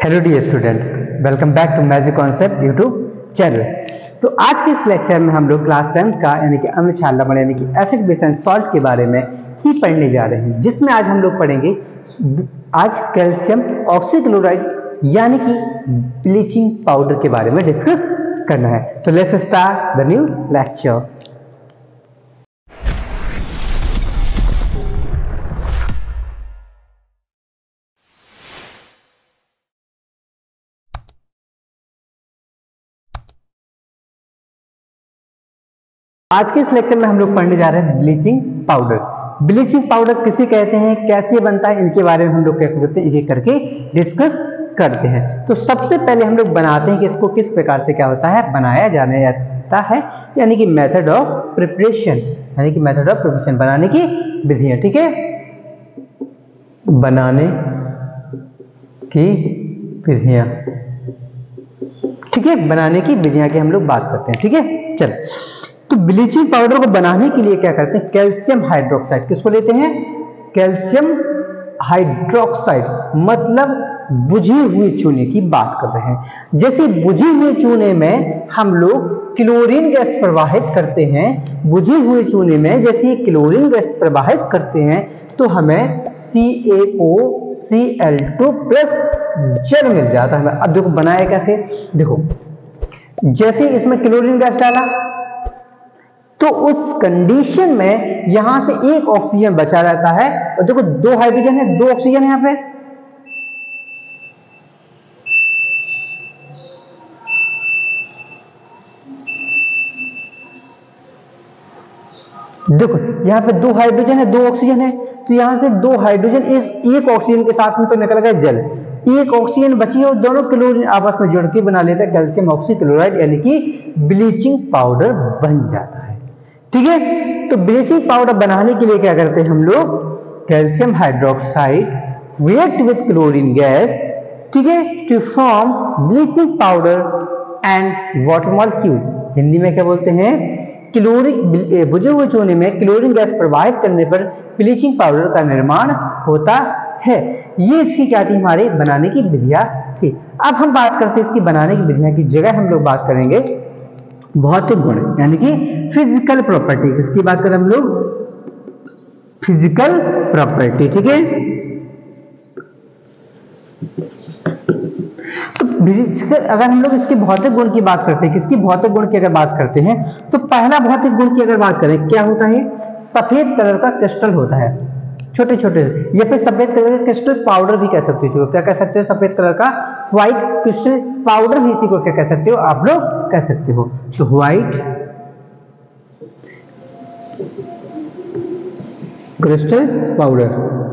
Hello dear student, welcome back to magic concept YouTube channel. तो आज के इस लेक्चर में हम लोग क्लास 10 का यानी कि अम्ल क्षार लवण यानी कि एसिड बेस एंड सॉल्ट के बारे में ही पढ़ने जा रहे हैं, जिसमें आज हम लोग पढ़ेंगे आज कैल्शियम ऑक्सीक्लोराइड यानी कि ब्लीचिंग पाउडर के बारे में डिस्कस करना है। तो let's start the new lecture. आज के इस लेक्चर में हम लोग पढ़ने जा रहे हैं ब्लीचिंग पाउडर। ब्लीचिंग पाउडर किसे कहते हैं, कैसे बनता है, इनके बारे में हम लोग क्या करते हैं, एक एक करके डिस्कस करते हैं। तो सबसे पहले हम लोग बनाते हैं कि इसको किस प्रकार से क्या होता है, बनाया जाने जाता है, यानी कि मेथड ऑफ प्रिपरेशन, यानी कि मेथड ऑफ प्रिपरेशन, बनाने की विधियां। ठीक है, बनाने की विधियां। ठीक है, बनाने की विधियां की हम लोग बात करते हैं। ठीक है, चलो। तो ब्लीचिंग पाउडर को बनाने के लिए क्या करते हैं, कैल्शियम हाइड्रोक्साइड, किसको लेते हैं, कैल्शियम हाइड्रोक्साइड, मतलब बुझे हुए चूने की बात कर रहे हैं। जैसे बुझे हुए चूने में हम लोग क्लोरीन गैस प्रवाहित करते हैं, बुझे हुए चूने में जैसे क्लोरीन गैस प्रवाहित करते हैं तो हमें CaOCl2 प्लस जल मिल जाता है। अब देखो बनाया कैसे, देखो जैसे इसमें क्लोरीन गैस डाला तो उस कंडीशन में यहां से एक ऑक्सीजन बचा रहता है, और देखो दो हाइड्रोजन है, दो ऑक्सीजन है यहां पे। देखो यहां पे दो हाइड्रोजन है, दो ऑक्सीजन है, तो यहां से दो हाइड्रोजन इस एक ऑक्सीजन के साथ में तो निकल गया जल, एक ऑक्सीजन बची है, दोनों क्लोरीन आपस में जुड़ के बना लेता है कैल्शियम ऑक्सीक्लोराइड, यानी कि ब्लीचिंग पाउडर बन जाता है। ठीक है, तो ब्लीचिंग पाउडर बनाने के लिए क्या करते हैं हम लोग, calcium hydroxide react with chlorine gas, ठीक है, to form bleaching powder and water molecule. Hindi में क्या बोलते हैं, क्लोरीन, बुझे हुए चूने में क्लोरीन गैस प्रवाहित करने पर ब्लीचिंग पाउडर का निर्माण होता है। ये इसकी क्या थी, हमारे बनाने की विधियां थी। अब हम बात करते हैं इसकी बनाने की विधियां की जगह हम लोग बात करेंगे भौतिक गुण, यानी कि फिजिकल प्रॉपर्टी। किसकी बात करें हम लोग, फिजिकल प्रॉपर्टी। ठीक है, तो अगर हम लोग इसके भौतिक गुण की बात करते हैं, किसकी भौतिक गुण की अगर बात करते हैं, तो पहला भौतिक गुण की अगर बात करें, क्या होता है, सफेद कलर का क्रिस्टल होता है, छोटे छोटे, या फिर सफेद कलर का क्रिस्टल पाउडर भी कह सकते हो। क्या कह सकते हो, सफेद कलर का व्हाइट क्रिस्टल पाउडर भी इसी को क्या कह सकते हो, आप लोग कह सकते हो। तो व्हाइट क्रिस्टल पाउडर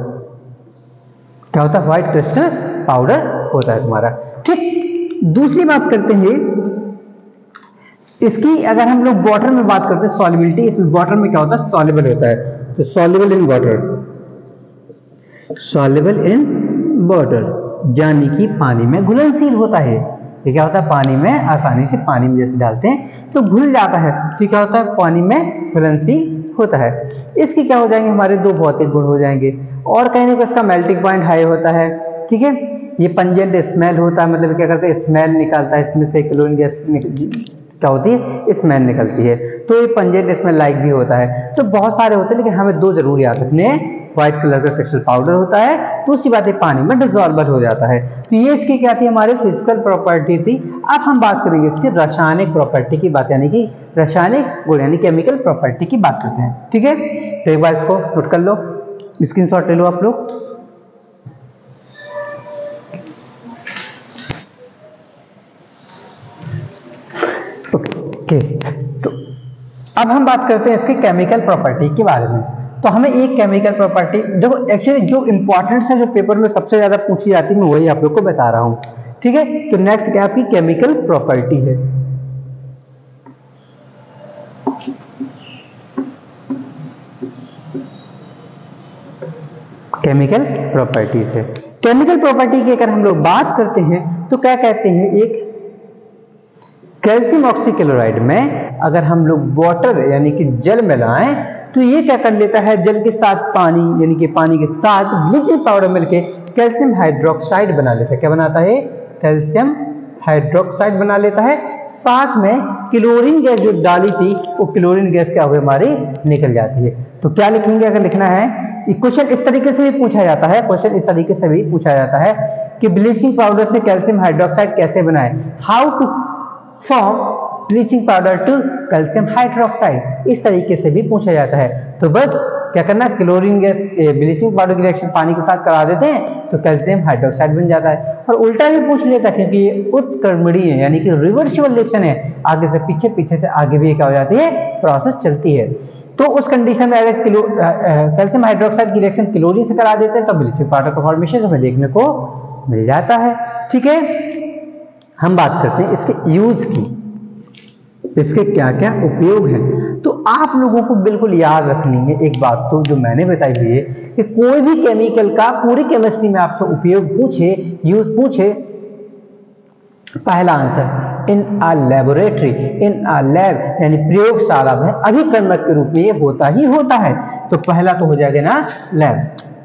क्या होता है, व्हाइट क्रिस्टल पाउडर होता है तुम्हारा। ठीक, दूसरी बात करते हैं इसकी, अगर हम लोग वाटर में बात करते हैं, सॉल्युबिलिटी, इसमें वाटर में क्या होता है, सॉल्युबल होता है। तो soluble in water, soluble in water यानी कि पानी में घुलनशील होता है। ये क्या होता है, पानी में आसानी से, पानी में जैसे डालते हैं तो घुल जाता है, तो क्या होता है, पानी में घुलनशील होता है। इसके क्या हो जाएंगे, हमारे दो भौतिक गुण हो जाएंगे। और कहने को इसका मेल्टिंग पॉइंट हाई होता है। ठीक है, ये पंजेंट स्मेल होता है, मतलब क्या करते हैं, स्मेल निकालता है, इसमें से क्लोरीन गैस क्या होती है, स्मेल निकलती है, तो ये पंजेंट स्मेल लाइक भी होता है। तो बहुत सारे होते हैं, लेकिन हमें दो जरूर याद रखने हैं। व्हाइट कलर का क्रिस्टल पाउडर होता है, दूसरी बात है पानी में डिसॉल्वर हो जाता है। तो ये इसकी क्या थी, हमारी फिजिकल प्रॉपर्टी थी। अब हम बात करेंगे इसकी रासायनिक प्रॉपर्टी की बात, यानी कि रासायनिक गुण यानी केमिकल प्रॉपर्टी की बात करते हैं। ठीक है, तो एक बार इसको नोट कर लो, स्क्रीनशॉट ले लो आप लोग। ओके, तो अब हम बात करते हैं इसके केमिकल प्रॉपर्टी के बारे में। तो हमें एक केमिकल प्रॉपर्टी, देखो एक्चुअली जो इंपॉर्टेंस है, जो पेपर में सबसे ज्यादा पूछी जाती है, मैं वही आप लोग को बता रहा हूं। ठीक है, तो नेक्स्ट क्या आपकी केमिकल प्रॉपर्टी है। केमिकल प्रॉपर्टीज है। केमिकल प्रॉपर्टी की अगर हम लोग बात करते हैं तो क्या कहते हैं, एक कैल्शियम ऑक्सीक्लोराइड में अगर हम लोग वाटर यानी कि जल मिलाएं तो ये क्या कर लेता है, जल के साथ पानी यानी कि पानी के साथ ब्लीचिंग पाउडर मिलके कैल्शियम हाइड्रोक्साइड बना लेता है। क्या बनाता है? कैल्शियम हाइड्रोक्साइड बना लेता है। साथ में क्लोरीन गैस जो डाली थी वो क्लोरीन गैस क्या हुई हमारी निकल जाती है। तो क्या लिखेंगे अगर लिखना है? क्वेश्चन इस तरीके से भी पूछा जाता है, क्वेश्चन इस तरीके से भी पूछा जाता है कि ब्लीचिंग पाउडर से कैल्शियम हाइड्रोक्साइड कैसे बनाए, how to form bleaching powder to calcium hydroxide, इस तरीके से भी पूछा जाता है। तो बस क्या करना, क्लोरीन गैस ब्लीचिंग पाउडर की रिएक्शन पानी के साथ करा देते हैं तो कैल्शियम हाइड्रोक्साइड बन जाता है। और उल्टा भी पूछ लेता है क्योंकि ये उत्क्रमणीय है, यानी कि रिवर्सिबल रिएक्शन है, आगे से पीछे, पीछे से आगे भी क्या हो जाती है, प्रोसेस चलती है। तो उस कंडीशन में अगर कैल्शियम हाइड्रोक्साइड की रिएक्शन क्लोरीन से करा देते हैं तो ब्लीचिंग पाउडर का फॉर्मेशन हमें देखने को मिल जाता है। ठीक है, हम बात करते हैं इसके यूज की, इसके क्या क्या उपयोग हैं। तो आप लोगों को बिल्कुल याद रखनी है एक बात तो जो मैंने बताई हुई है कि कोई भी केमिकल का पूरी केमिस्ट्री में आपसे उपयोग पूछे, यूज पूछे, पहला answer in a laboratory, in a lab यानी प्रयोगशाला में अभिकर्मक के रूप में ये होता ही होता है। तो पहला तो हो जाएगा ना लैब,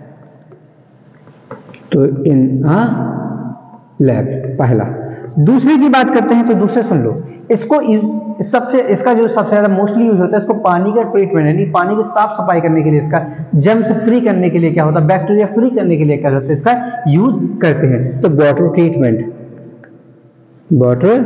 तो इन अ लैब पहला। दूसरी की बात करते हैं तो दूसरे सुन लो, इसको सबसे इसका जो सबसे ज्यादा मोस्टली यूज होता है इसको पानी का ट्रीटमेंट यानी पानी की साफ सफाई करने के लिए, इसका जर्म्स फ्री करने के लिए क्या होता है, बैक्टीरिया फ्री करने के लिए क्या होता है, इसका यूज करते हैं। तो वाटर ट्रीटमेंट, वाटर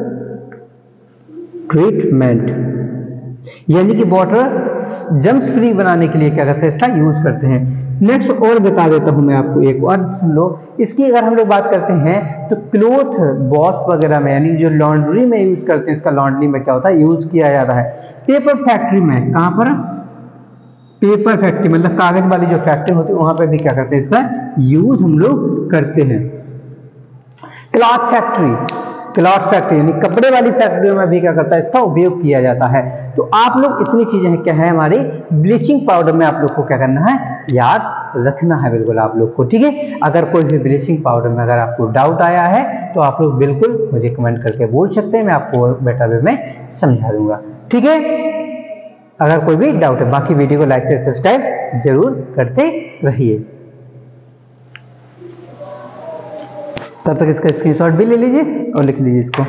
ट्रीटमेंट यानी कि वाटर जर्म्स फ्री बनाने के लिए क्या करते हैं, इसका यूज करते हैं। नेक्स्ट और बता देता हूं मैं आपको एक और सुन लो, इसकी अगर हम लोग बात करते हैं तो क्लोथ वॉश वगैरह में यानी जो लॉन्ड्री में यूज करते हैं, इसका लॉन्ड्री में क्या होता है, यूज किया जाता है। पेपर फैक्ट्री में, कहां पर, पेपर फैक्ट्री मतलब कागज वाली जो फैक्ट्री होती है वहां पर भी क्या करते हैं, इसका यूज हम लोग करते हैं। क्लॉथ फैक्ट्री, क्लॉथ फैक्ट्री यानी कपड़े वाली फैक्ट्रियों में भी क्या करता है, इसका उपयोग किया जाता है। तो आप लोग इतनी चीजें हैं क्या है हमारी ब्लीचिंग पाउडर में आप लोग को क्या करना है, याद रखना है बिल्कुल आप लोग को। ठीक है, अगर कोई भी ब्लीचिंग पाउडर में अगर आपको डाउट आया है तो आप लोग बिल्कुल मुझे कमेंट करके बोल सकते हैं, मैं आपको बेटर वे में समझा दूंगा। ठीक है, अगर कोई भी डाउट है, बाकी वीडियो को लाइक से सब्सक्राइब जरूर करते रहिए। तब तक इसका स्क्रीनशॉट भी ले लीजिए और लिख लीजिए इसको।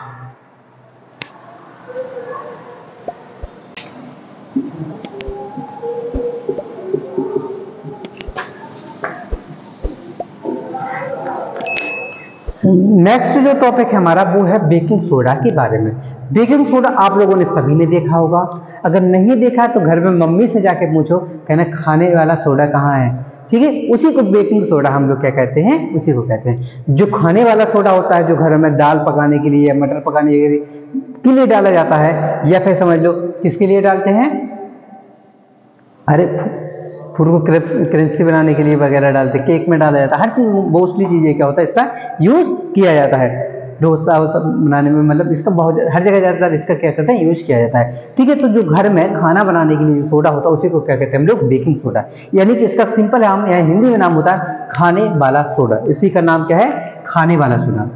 नेक्स्ट जो टॉपिक है हमारा वो है बेकिंग सोडा के बारे में। बेकिंग सोडा आप लोगों ने सभी ने देखा होगा, अगर नहीं देखा तो घर में मम्मी से जाके पूछो, कहना खाने वाला सोडा कहाँ है। ठीक है, उसी को बेकिंग सोडा हम लोग क्या कहते हैं, उसी को कहते हैं। जो खाने वाला सोडा होता है जो घर में दाल पकाने के लिए या मटर पकाने के लिए डाला जाता है, या फिर समझ लो किसके लिए डालते हैं, अरे फूड को क्रंची बनाने के लिए वगैरह डालते, केक में डाला जाता है, हर चीज मोस्टली चीजें क्या होता है इसका यूज किया जाता है। डोसा वो सब बनाने में मतलब इसका बहुत हर जगह ज्यादातर इसका क्या करते हैं, यूज किया जाता है। ठीक है, तो जो घर में खाना बनाने के लिए जो सोडा होता है उसी को क्या कहते हैं हम लोग, बेकिंग सोडा। यानी कि इसका सिंपल नाम या हिंदी में नाम होता है खाने वाला सोडा। इसी का नाम क्या है, खाने वाला सोडा।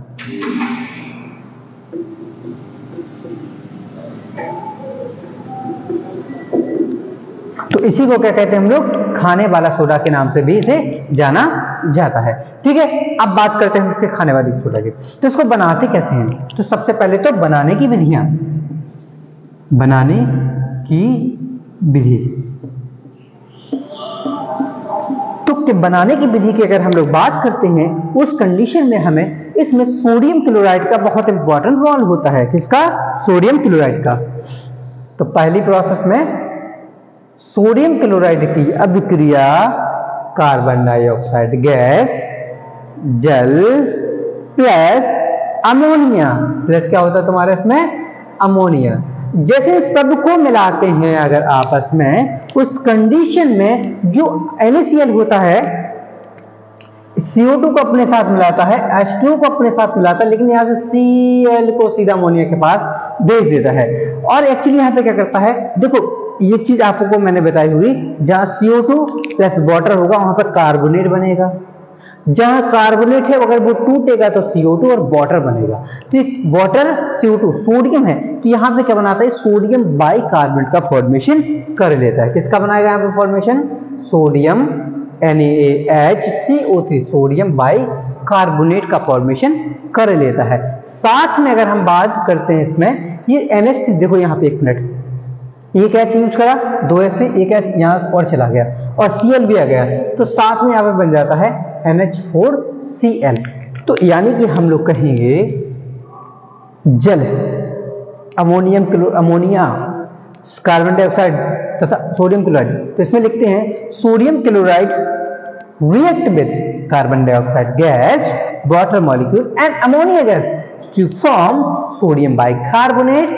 तो इसी को क्या कहते हैं हम लोग, खाने वाला सोडा के नाम से भी इसे जाना जाता है। ठीक है, अब बात करते हैं इसके खाने वाली सोडा की। तो इसको बनाते कैसे हैं, तो सबसे पहले तो बनाने की विधियां, बनाने की विधि। तो बनाने की विधि की अगर हम लोग बात करते हैं उस कंडीशन में हमें इसमें सोडियम क्लोराइड का बहुत इंपॉर्टेंट रोल होता है। किसका, सोडियम क्लोराइड का। तो पहली प्रोसेस में सोडियम क्लोराइड की अभिक्रिया कार्बन डाइऑक्साइड गैस, जल प्लस अमोनिया, प्लस क्या होता है तुम्हारे इसमें, अमोनिया। जैसे सबको मिलाते हैं अगर आपस में, उस कंडीशन में जो NaCl होता है CO2 को अपने साथ मिलाता है, H2O को अपने साथ मिलाता है, लेकिन यहाँ से Cl को सीधा अमोनिया के पास भेज देता है। और एक्चुअली यहाँ पे क्या करता है, देखो ये चीज आपको मैंने बताई हुई, जहां CO2 प्लस वाटर होगा वहां पर कार्बोनेट बनेगा, जहां कार्बोनेट है अगर वो टूटेगा तो CO2 और वाटर बनेगा। तो वाटर CO2 सोडियम है, तो यहाँ पे क्या बनाता है, सोडियम बाइकार्बोनेट का फॉर्मेशन कर लेता है। किसका बनाएगा यहाँ पे formation, sodium NaHCO3 sodium bicarbonate का फॉर्मेशन कर लेता है। साथ में अगर हम बात करते हैं इसमें ये NH3, देखो यहाँ पे एक मिनट, एक H यूज करा, 2H थे, एक H यहाँ और चला गया और Cl भी आ गया, तो साथ में यहाँ पे बन जाता है NH4Cl। तो यानी कि हम लोग कहेंगे जल, अमोनिया, कार्बन डाइऑक्साइड तथा सोडियम क्लोराइड, तो इसमें लिखते हैं sodium chloride react with carbon dioxide gas, water molecule and ammonia gas to form sodium bicarbonate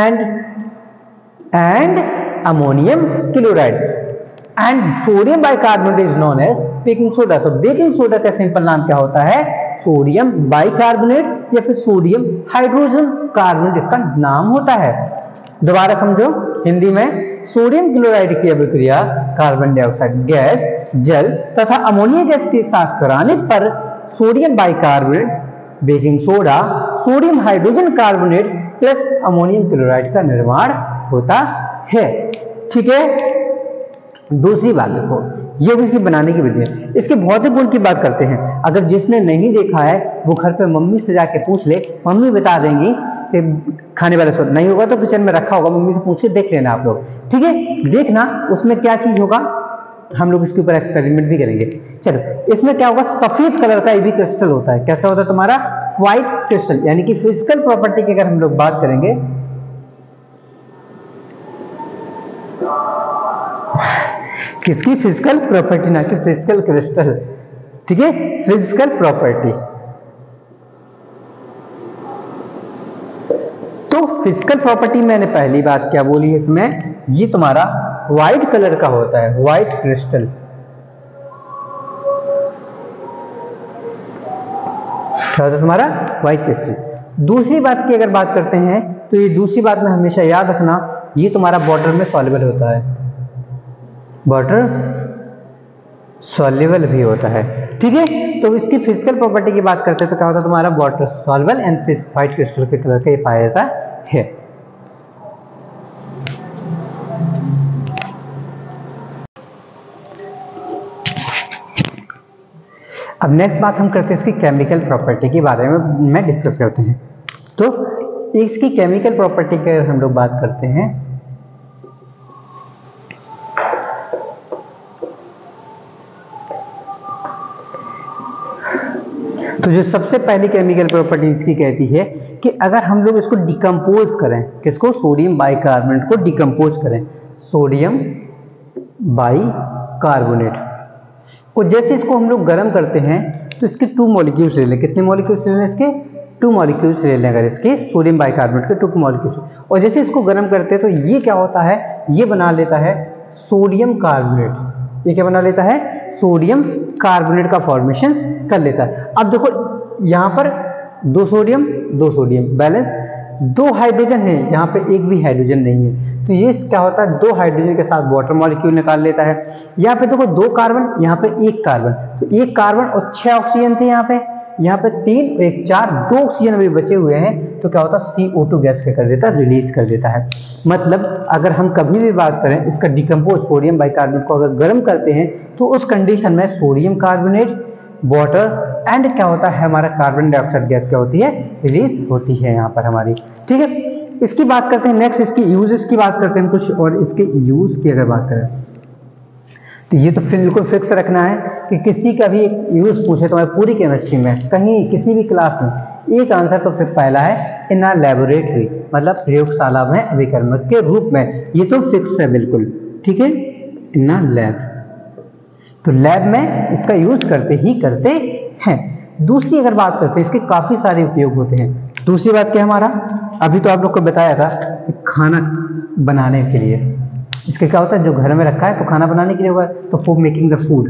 and ammonium chloride, and sodium bicarbonate is known as baking soda. तो baking soda का simple नाम क्या होता है? सोडियम बाइकार्बोनेट या फिर sodium hydrogen carbonate इसका नाम होता है। दोबारा समझो हिंदी में, सोडियम क्लोराइड की अभिक्रिया कार्बन डाइऑक्साइड गैस, जल तथा अमोनिया गैस के साथ कराने पर sodium bicarbonate, baking soda, sodium hydrogen carbonate plus ammonium chloride का निर्माण होता है। ठीक है। दूसरी बात देखो, ये इसकी बनाने की विधि है। इसके भौतिक गुण की बात करते हैं। अगर जिसने नहीं देखा है वो घर पे मम्मी से जाके पूछ ले, मम्मी बता देंगी कि खाने वाला सोडा नहीं होगा तो किचन में रखा होगा, मम्मी से पूछ के देख लेना आप लोग। ठीक है, देखना उसमें क्या चीज होगा, हम लोग इसके ऊपर एक्सपेरिमेंट भी करेंगे। चलो, इसमें क्या होगा, सफेद कलर का एबी क्रिस्टल होता है। कैसा होता है तुम्हारा? White crystal. यानी कि फिजिकल प्रॉपर्टी की अगर हम लोग बात करेंगे, किसकी? फिजिकल प्रॉपर्टी, ना कि फिजिकल क्रिस्टल। ठीक है, फिजिकल प्रॉपर्टी। तो फिजिकल प्रॉपर्टी मैंने पहली बात क्या बोली इसमें, ये तुम्हारा व्हाइट कलर का होता है, व्हाइट क्रिस्टल। क्या होता है तुम्हारा? White crystal. दूसरी बात की अगर बात करते हैं तो ये दूसरी बात में हमेशा याद रखना, ये तुम्हारा वाटर में सॉल्युबल होता है, वाटर सॉल्युबल भी होता है। ठीक है, तो इसकी फिजिकल प्रॉपर्टी की बात करते हैं तो क्या होता है तुम्हारा? Water soluble and white crystal के कलर का ये पाया जाता है। अब नेक्स्ट बात हम करते हैं इसकी केमिकल प्रॉपर्टी के बारे में डिस्कस करते हैं। तो इसकी केमिकल प्रॉपर्टी की हम लोग बात करते हैं तो जो सबसे पहली केमिकल प्रॉपर्टी इसकी कहती है कि अगर हम लोग इसको डिकम्पोज करें, किसको? सोडियम बाइकार्बोनेट को डिकम्पोज करें, सोडियम बाइकार्बोनेट को, जैसे इसको हम लोग गर्म करते हैं तो इसके 2 मॉलिक्यूल्स ले लें। कितने मॉलिक्यूल्स ले लें? इसके 2 मॉलिक्यूल्स ले लें अगर इसके सोडियम बाइकार्बोनेट के 2 मॉलिक्यूल्स। और जैसे इसको गर्म करते हैं तो ये क्या होता है? ये बना लेता है सोडियम कार्बोनेट। ये क्या बना लेता है? सोडियम कार्बोनेट का फॉर्मेशन कर लेता है। अब देखो यहाँ पर 2 सोडियम बैलेंस, 2 हाइड्रोजन है, यहाँ पे एक भी हाइड्रोजन नहीं है, तो ये क्या होता है? 2 हाइड्रोजन के साथ वाटर मॉलिक्यूल निकाल लेता है। यहाँ पे देखो 2 कार्बन, यहाँ पे 1 कार्बन, तो 1 कार्बन और 6 ऑक्सीजन थे यहाँ पे 3, 1, 4, 2 ऑक्सीजन भी बचे हुए हैं, तो क्या होता है? CO2 गैस क्या कर देता है? रिलीज कर देता है। मतलब अगर हम कभी भी बात करें इसका डिकम्पोज सोडियम बाइकार्बोनेट को अगर गर्म करते हैं तो उस कंडीशन में सोडियम कार्बोनेट, वाटर एंड क्या होता है हमारा कार्बन डाइऑक्साइड गैस क्या होती है? रिलीज होती है यहाँ पर हमारी। ठीक है, इसकी बात करते हैं नेक्स्ट, इसकी यूजेस की बात करते हैं कुछ। और इसके यूज की अगर बात करें तो ये तो बिल्कुल फिक्स रखना है कि किसी का भी यूज पूछे तो पूरी केमिस्ट्री में कहीं किसी भी क्लास में एक आंसर तो फिर पहला है इन अ लेबोरेटरी, मतलब प्रयोगशाला में अभिकर्मक के रूप में। ये तो फिक्स है बिल्कुल। ठीक है, इन अ लैब, तो लैब में इसका यूज करते ही करते हैं। दूसरी अगर बात करते हैं इसके काफी सारे उपयोग होते हैं। दूसरी बात क्या हमारा, अभी तो आप लोग को बताया था कि खाना बनाने के लिए इसके क्या होता है? जो घर में रखा है तो खाना बनाने के लिए होगा, तो फॉर मेकिंग द फूड।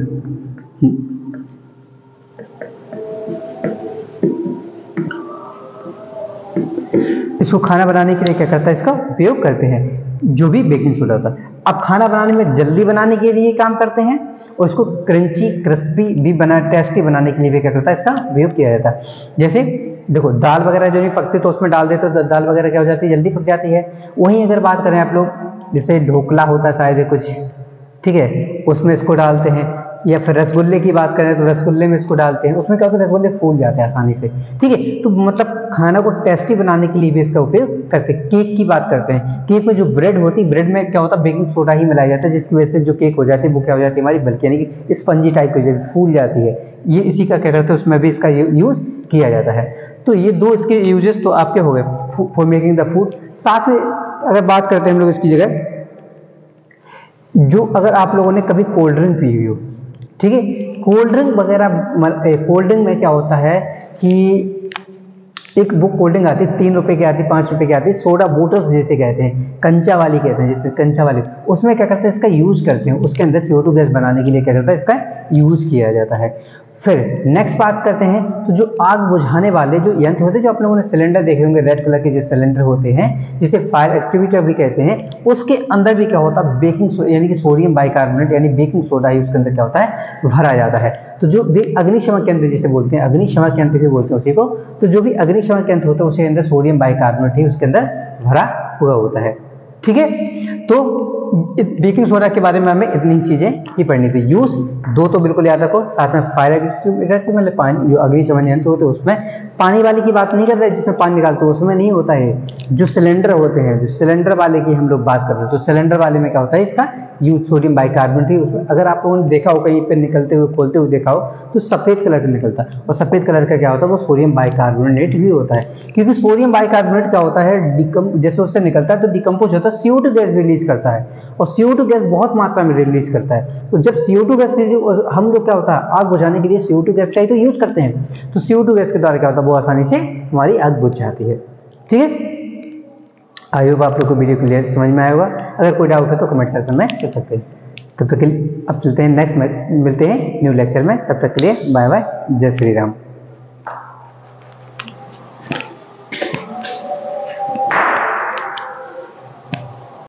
इसको खाना बनाने के लिए क्या करता है? इसका उपयोग करते हैं, जो भी बेकिंग सोडा होता है। अब खाना बनाने में जल्दी बनाने के लिए काम करते हैं और इसको क्रंची क्रिस्पी भी टेस्टी बनाने के लिए भी क्या करता है? इसका उपयोग किया जाता है। जैसे देखो दाल वगैरह जो नहीं पकती तो उसमें डाल देते तो दाल वगैरह क्या हो जाती है? जल्दी पक जाती है। वहीं अगर बात करें आप लोग, जैसे ढोकला होता है शायद कुछ, ठीक है, उसमें इसको डालते हैं, या फिर रसगुल्ले की बात करें तो रसगुल्ले में इसको डालते हैं, उसमें क्या होता है रसगुल्ले फूल जाते हैं आसानी से, ठीक है। तो मतलब खाना को टेस्टी बनाने के लिए भी इसका उपयोग करते हैं। केक की बात करते हैं, केक में जो ब्रेड होती है, ब्रेड में क्या होता है बेकिंग सोडा ही मिलाया जाता है, जिसकी वजह से जो केक हो जाती है वो क्या हो जाती है हमारी बल्कि यानी कि स्पंजी टाइप की जैसे फूल जाती है। ये इसी का क्या करते हैं उसमें भी इसका यूज किया जाता है। तो ये दो इसके यूजेस तो आपके हो गए फॉर मेकिंग द फूड। साथ में अगर बात करते हैं हम लोग इसकी जगह, जो अगर आप लोगों ने कभी कोल्ड ड्रिंक पी हुई हो, ठीक है, कोल्ड ड्रिंक वगैरह, कोल्ड ड्रिंक में क्या होता है कि एक बुक कोल्ड ड्रिंक आती है 3 रुपए की आती है, 5 रुपए की आती है, सोडा बोटल्स जिसे कहते हैं, कंचा वाली कहते हैं, जिससे कंचा वाली, उसमें क्या करते हैं इसका यूज करते हैं, उसके अंदर CO2 गैस बनाने के लिए क्या करता है इसका यूज किया जाता है। फिर नेक्स्ट बात करते हैं तो जो आग बुझाने वाले जो यंत्र होते हैं, जो आप लोगों ने सिलेंडर देखे होंगे रेड कलर के जो सिलेंडर होते हैं जिसे फायर एक्सटिंग्विशर भी कहते हैं, उसके अंदर भी क्या होता है बेकिंग यानी कि सोडियम बाइकार्बोनेट यानी बेकिंग सोडा ही उसके अंदर क्या होता है भरा जाता है। तो जो अग्निशमन यंत्र जिसे बोलते हैं, अग्निशमन यंत्र भी बोलते हैं उसी को, तो जो भी अग्निशमन यंत्र होता है उसके अंदर सोडियम बाइकार्बोनेट ही उसके अंदर भरा हुआ होता है, ठीक है। तो बेकिंग सोडा के बारे में हमें इतनी ही चीजें ही पढ़नी थी। यूज दो तो बिल्कुल याद रखो, साथ में फायर एक्सटिंग्विशर मतलब पानी जो अग्निशमन यंत्र होते हैं उसमें पानी वाले की बात नहीं कर रहे जिसमें पानी निकालते हैं, उसमें नहीं होता है। जो सिलेंडर होते हैं, जो सिलेंडर वाले की हम लोग बात कर रहे हैं, तो सिलेंडर वाले में क्या होता है इसका यूज सोडियम बाइकार्बोनेट ही उसमें, अगर आप लोगों ने देखा हो कहीं पे निकलते हुए खोलते हुए देखा हो तो सफेद कलर का निकलता है, और सफेद कलर का क्या होता है वो सोडियम बाइकार्बोनेट भी होता है। क्योंकि सोडियम बाइकार्बोनेट क्या होता है जैसे उससे निकलता है तो डिकम्पोज होता है, CO2 गैस रिलीज करता है, और CO2 गैस बहुत मात्रा में रिलीज करता है। तो जब CO2 गैस हम लोग क्या होता है आग बुझाने के लिए CO2 गैस का ही तो यूज करते हैं, तो CO2 गैस के द्वारा क्या होता है वो आसानी से हमारी आग बुझ जाती है, ठीक है। आई होप आप लोग को वीडियो क्लियर समझ में आया होगा। अगर कोई डाउट है तो कमेंट सेक्शन में कर सकते हैं। तब तक के लिए अब चलते हैं नेक्स्ट मिलते हैं न्यू लेक्चर में, तब तक के लिए बाय बाय, जय श्री राम।